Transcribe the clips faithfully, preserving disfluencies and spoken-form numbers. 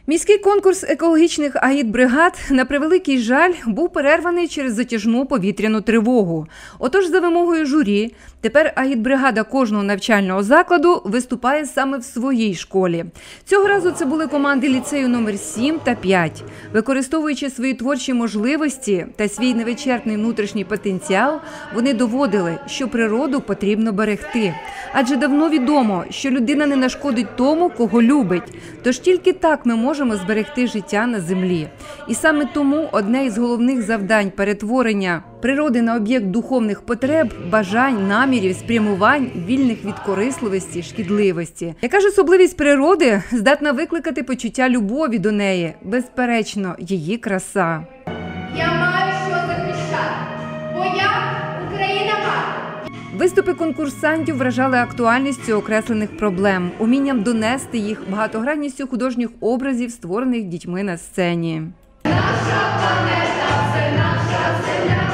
Міський конкурс екологічних агітбригад, на превеликий жаль, був перерваний через затяжну повітряну тривогу. Отож, за вимогою журі, тепер агітбригада кожного навчального закладу виступає саме в своїй школі. Цього разу це були команди ліцею номер сім та п'ять. Використовуючи свої творчі можливості та свій невичерпний внутрішній потенціал, вони доводили, що природу потрібно берегти. Адже давно відомо, що людина не нашкодить тому, кого любить. Тож тільки так ми можемо зберегти життя на землі. І саме тому одне із головних завдань перетворення природи на об'єкт духовних потреб, бажань, намірів, спрямувань, вільних від корисливості, шкідливості. Яка ж особливість природи здатна викликати почуття любові до неї? Безперечно, її краса. Я маю що захищати, бо я Україна-мати. Виступи конкурсантів вражали актуальністю окреслених проблем, умінням донести їх, багатогранністю художніх образів, створених дітьми на сцені. Наша планета – це наша земля,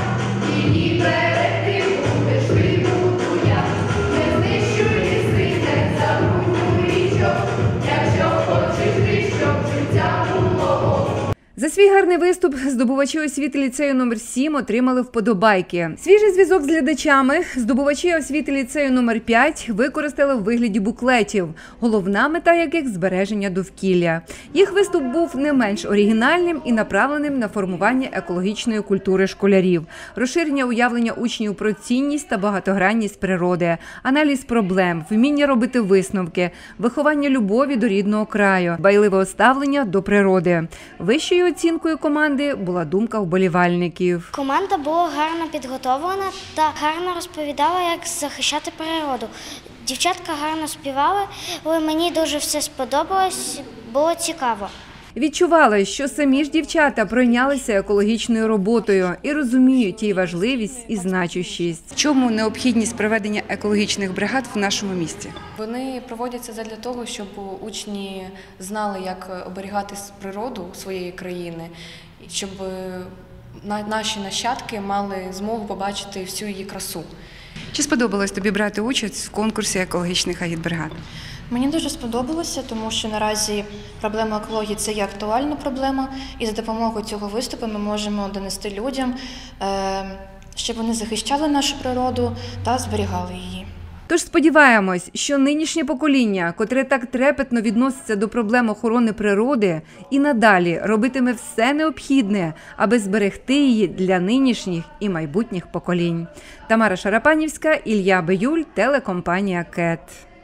її берегти будеш ти, буду я. Не знищуй ліси, не забудь річок, якщо хочеш ти, щоб життя було. За свій гарний виступ здобувачі освіти ліцею номер сім отримали вподобайки. Свіжий зв'язок з глядачами здобувачі освіти ліцею номер п'ять використали в вигляді буклетів, головна мета яких – збереження довкілля. Їх виступ був не менш оригінальним і направленим на формування екологічної культури школярів, розширення уявлення учнів про цінність та багатогранність природи, аналіз проблем, вміння робити висновки, виховання любові до рідного краю, дбайливе ставлення до природи. Вищою оцінкою команди була думка вболівальників. Команда була гарно підготовлена та гарно розповідала, як захищати природу. Дівчатка гарно співали, але мені дуже все сподобалось, було цікаво. Відчували, що самі ж дівчата пройнялися екологічною роботою і розуміють її важливість і значущість. В чому необхідність проведення екологічних бригад в нашому місті? Вони проводяться задля того, щоб учні знали, як оберігати природу своєї країни, щоб наші нащадки мали змогу побачити всю її красу. Чи сподобалось тобі брати участь в конкурсі екологічних агітбригад? Мені дуже сподобалося, тому що наразі проблема екології – це є актуальна проблема, і за допомогою цього виступу ми можемо донести людям, щоб вони захищали нашу природу та зберігали її. Тож сподіваємось, що нинішнє покоління, котре так трепетно відноситься до проблем охорони природи, і надалі робитиме все необхідне, аби зберегти її для нинішніх і майбутніх поколінь. Тамара Шарапанівська, Ілля Биюль, телекомпанія КЕТ.